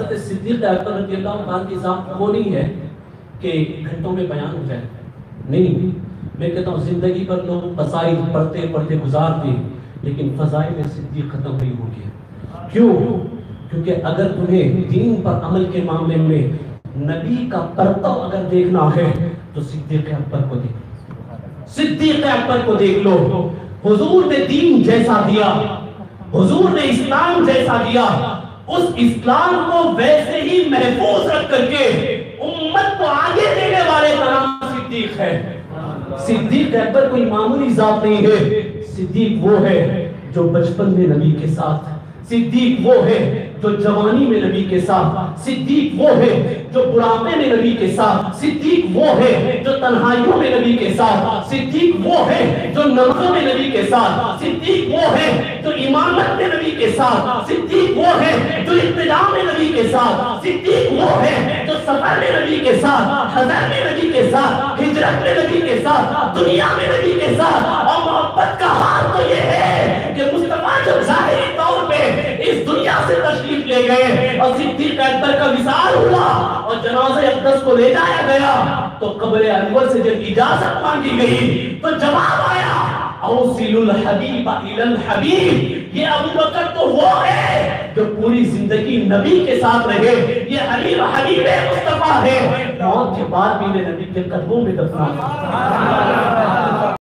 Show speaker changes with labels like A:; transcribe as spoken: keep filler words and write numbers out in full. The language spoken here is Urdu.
A: حضرت صدیق اکبر رضی اللہ عنہ کی ذات وہ نہیں ہے کہ گھنٹوں میں بیان ہو جائے، نہیں، میں کہتا ہوں زندگی پر لوگ فضائل پڑھتے پڑھتے گزارتے، لیکن فضائل صدیق ختم نہیں ہو گیا۔ کیوں؟ کیونکہ اگر تمہیں دین پر عمل کے معاملے میں نبی کا پرتو اگر دیکھنا ہے تو صدیق اکبر کو دیکھ لو، صدیق اکبر کو دیکھ لو۔ حضور نے دین جیسا دیا، حضور نے اسلام جیسا دیا، اس اسلام کو ویسے ہی محفوظ رکھ کر کے امت کو آگے دینے والے کا نام صدیق ہے۔ صدیق اکبر کوئی معمولی ذات نہیں ہے، صدیق وہ ہے جو بچپن میں نبی کے ساتھ، صدیق وہ ہے جو جوانی میں نبی کے ساتھ، صدیق وہ ہے جو بڑھاپے میں نبی کے ساتھ، صدیق وہ ہے جو تنہائیوں میں نبی کے ساتھ، صدیق وہ ہے جو نمازوں میں نبی کے ساتھ، صدیق وہ ہے جو امامت میں نبی کے ساتھ، صدیق وہ ہے جو انتظام میں نبی کے ساتھ، صدیق وہ ہے جو سفر میں نبی کے ساتھ، حضر میں نبی کے ساتھ، ہجرت میں نبی کے ساتھ، دنیا میں نبی کے ساتھ۔ اور محبت کا حال تو یہ ہے کہ مصطفیٰ جو ظاہری طور پہ اس دنیا سے تشریف لے گئے اور صدیق اکبر کا وصال ہوا اور جنازہ اقدس کو لے جایا گیا تو قبر انور سے جب اجازت مانگی گئی تو جواب آیا اوصل الحبیب الی الحبیب۔ یہ ابو بکر تو وہ ہے جو پوری زندگی نبی کے ساتھ رہے، یہ حبیب حبیب مصطفیٰ ہے، موت کے بعد بھی نبی کے قدموں میں دفنا ہے۔